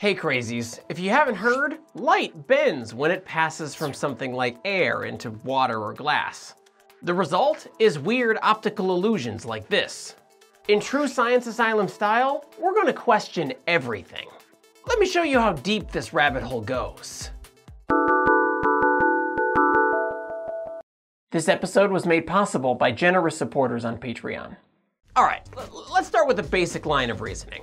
Hey crazies, if you haven't heard, light bends when it passes from something like air into water or glass. The result is weird optical illusions like this. In true Science Asylum style, we're going to question everything. Let me show you how deep this rabbit hole goes. This episode was made possible by generous supporters on Patreon. Alright, let's start with a basic line of reasoning.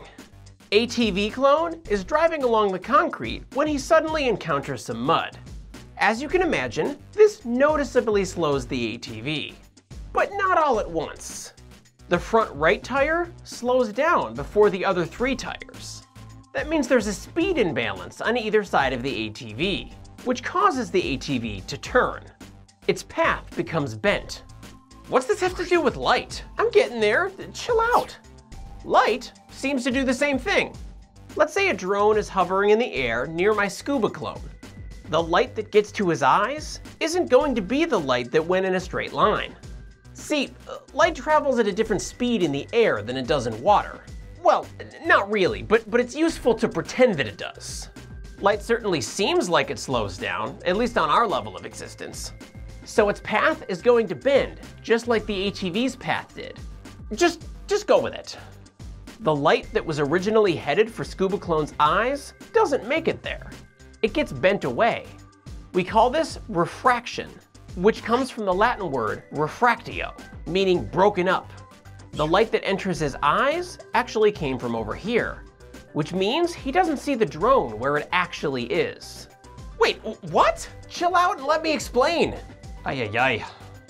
ATV Clone is driving along the concrete when he suddenly encounters some mud. As you can imagine, this noticeably slows the ATV, but not all at once. The front right tire slows down before the other 3 tires. That means there's a speed imbalance on either side of the ATV, which causes the ATV to turn. Its path becomes bent. What's this have to do with light? I'm getting there, chill out. Light seems to do the same thing. Let's say a drone is hovering in the air near my scuba clone. The light that gets to his eyes isn't going to be the light that went in a straight line. See, light travels at a different speed in the air than it does in water. Well, not really, but it's useful to pretend that it does. Light certainly seems like it slows down, at least on our level of existence. So its path is going to bend, just like the ATV's path did. Just go with it. The light that was originally headed for Scuba Clone's eyes doesn't make it there. It gets bent away. We call this refraction, which comes from the Latin word refractio, meaning broken up. The light that enters his eyes actually came from over here, which means he doesn't see the drone where it actually is. Wait, what? Chill out and let me explain. Ay.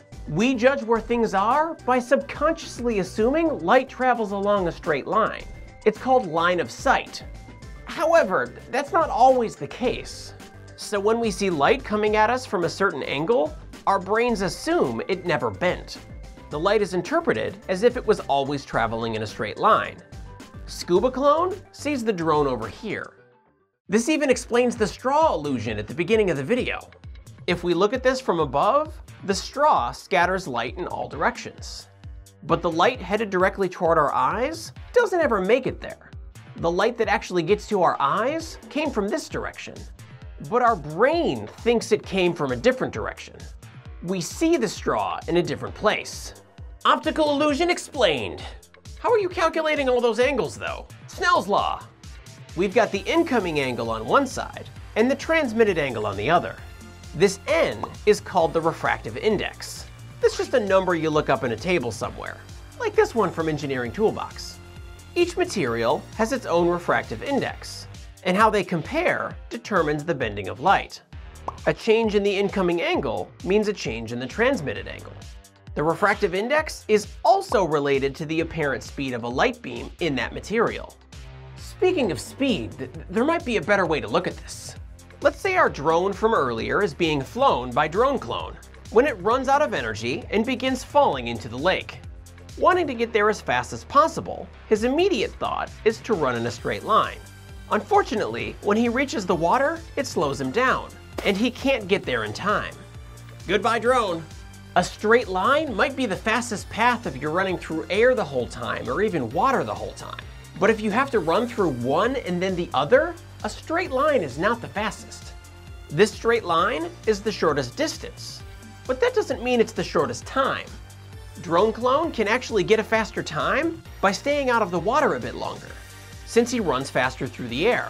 We judge where things are by subconsciously assuming light travels along a straight line. It's called line of sight. However, that's not always the case. So when we see light coming at us from a certain angle, our brains assume it never bent. The light is interpreted as if it was always traveling in a straight line. Scuba Clone sees the drone over here. This even explains the straw illusion at the beginning of the video. If we look at this from above, the straw scatters light in all directions. But the light headed directly toward our eyes doesn't ever make it there. The light that actually gets to our eyes came from this direction. But our brain thinks it came from a different direction. We see the straw in a different place. Optical illusion explained. How are you calculating all those angles though? Snell's law. We've got the incoming angle on one side and the transmitted angle on the other. This n is called the refractive index. That's just a number you look up in a table somewhere, like this one from Engineering Toolbox. Each material has its own refractive index, and how they compare determines the bending of light. A change in the incoming angle means a change in the transmitted angle. The refractive index is also related to the apparent speed of a light beam in that material. Speaking of speed, there might be a better way to look at this. Let's say our drone from earlier is being flown by Drone Clone when it runs out of energy and begins falling into the lake. Wanting to get there as fast as possible, his immediate thought is to run in a straight line. Unfortunately, when he reaches the water, it slows him down, and he can't get there in time. Goodbye, drone. A straight line might be the fastest path if you're running through air the whole time or even water the whole time. But if you have to run through one and then the other, a straight line is not the fastest. This straight line is the shortest distance, but that doesn't mean it's the shortest time. Drone Clone can actually get a faster time by staying out of the water a bit longer, since he runs faster through the air.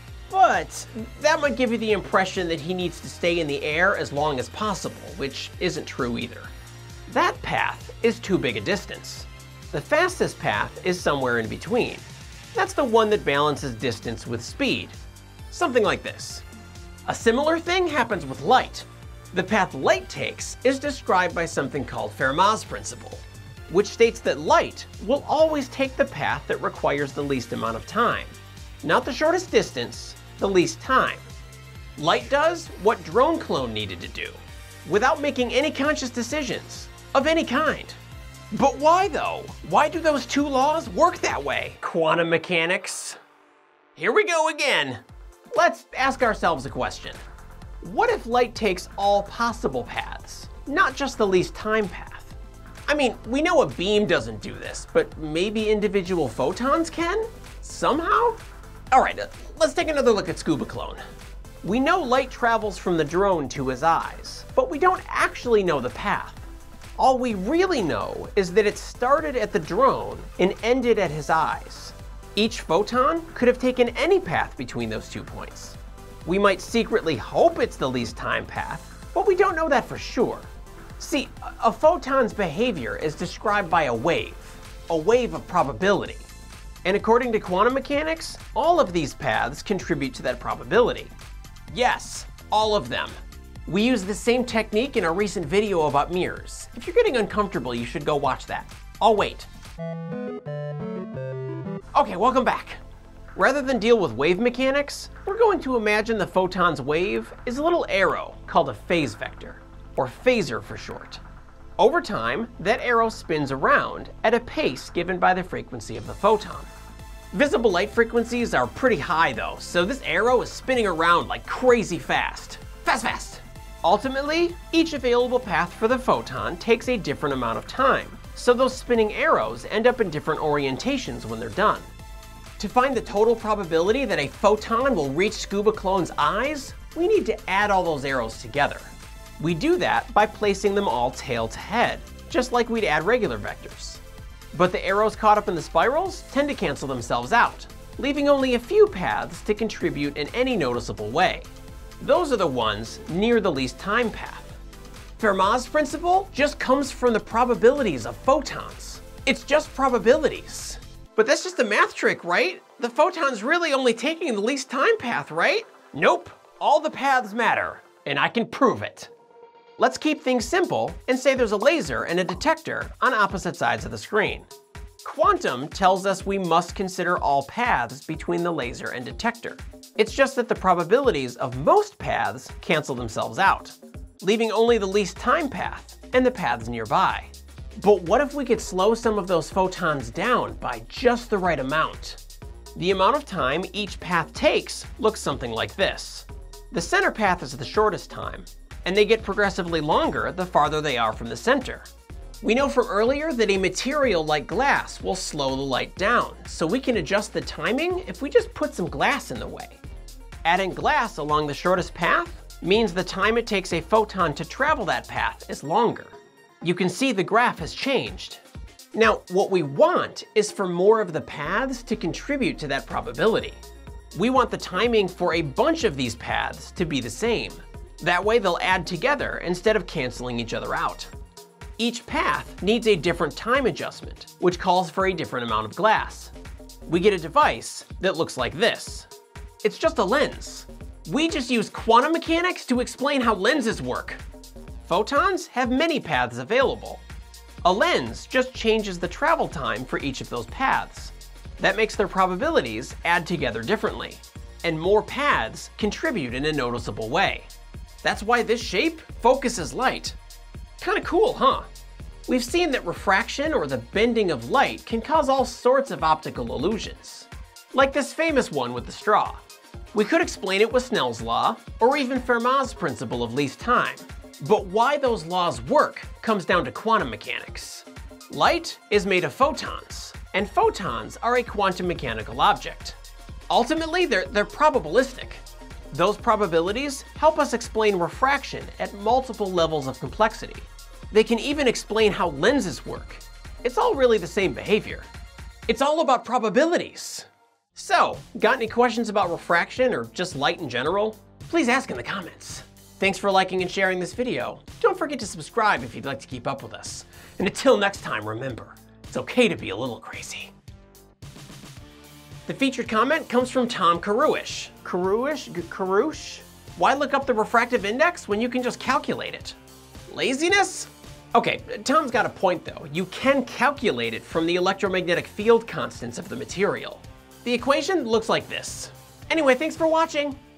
But that might give you the impression that he needs to stay in the air as long as possible, which isn't true either. That path is too big a distance. The fastest path is somewhere in between. That's the one that balances distance with speed. Something like this. A similar thing happens with light. The path light takes is described by something called Fermat's principle, which states that light will always take the path that requires the least amount of time. Not the shortest distance, the least time. Light does what Drone Clone needed to do, without making any conscious decisions, of any kind. But why though? Why do those two laws work that way? Quantum mechanics. Here we go again. Let's ask ourselves a question. What if light takes all possible paths, not just the least time path? I mean, we know a beam doesn't do this, but maybe individual photons can? Somehow? All right, let's take another look at ScubaClone. We know light travels from the drone to his eyes, but we don't actually know the path. All we really know is that it started at the drone and ended at his eyes. Each photon could have taken any path between those 2 points. We might secretly hope it's the least time path, but we don't know that for sure. See, a photon's behavior is described by a wave of probability. And according to quantum mechanics, all of these paths contribute to that probability. Yes, all of them. We use the same technique in a recent video about mirrors. If you're getting uncomfortable, you should go watch that. I'll wait. Okay, welcome back. Rather than deal with wave mechanics, we're going to imagine the photon's wave is a little arrow called a phase vector, or phasor for short. Over time, that arrow spins around at a pace given by the frequency of the photon. Visible light frequencies are pretty high though, so this arrow is spinning around like crazy fast. Fast! Ultimately, each available path for the photon takes a different amount of time, so those spinning arrows end up in different orientations when they're done. To find the total probability that a photon will reach ScubaClone's eyes, we need to add all those arrows together. We do that by placing them all tail to head, just like we'd add regular vectors. But the arrows caught up in the spirals tend to cancel themselves out, leaving only a few paths to contribute in any noticeable way. Those are the ones near the least time path. Fermat's principle just comes from the probabilities of photons. It's just probabilities. But that's just a math trick, right? The photon's really only taking the least time path, right? Nope, all the paths matter, and I can prove it. Let's keep things simple and say there's a laser and a detector on opposite sides of the screen. Quantum tells us we must consider all paths between the laser and detector. It's just that the probabilities of most paths cancel themselves out, leaving only the least time path and the paths nearby. But what if we could slow some of those photons down by just the right amount? The amount of time each path takes looks something like this. The center path is the shortest time, and they get progressively longer the farther they are from the center. We know from earlier that a material like glass will slow the light down, so we can adjust the timing if we just put some glass in the way. Adding glass along the shortest path means the time it takes a photon to travel that path is longer. You can see the graph has changed. Now, what we want is for more of the paths to contribute to that probability. We want the timing for a bunch of these paths to be the same. That way they'll add together instead of canceling each other out. Each path needs a different time adjustment, which calls for a different amount of glass. We get a device that looks like this. It's just a lens. We just use quantum mechanics to explain how lenses work. Photons have many paths available. A lens just changes the travel time for each of those paths. That makes their probabilities add together differently, and more paths contribute in a noticeable way. That's why this shape focuses light. Kinda cool, huh? We've seen that refraction, or the bending of light, can cause all sorts of optical illusions. Like this famous one with the straw. We could explain it with Snell's law, or even Fermat's principle of least time. But why those laws work comes down to quantum mechanics. Light is made of photons, and photons are a quantum mechanical object. Ultimately, they're probabilistic. Those probabilities help us explain refraction at multiple levels of complexity. They can even explain how lenses work. It's all really the same behavior. It's all about probabilities. So, got any questions about refraction or just light in general? Please ask in the comments. Thanks for liking and sharing this video. Don't forget to subscribe if you'd like to keep up with us. And until next time, remember, it's okay to be a little crazy. The featured comment comes from Tom Karuish. Karush? Why look up the refractive index when you can just calculate it? Laziness? Okay, Tom's got a point though. You can calculate it from the electromagnetic field constants of the material. The equation looks like this. Anyway, thanks for watching.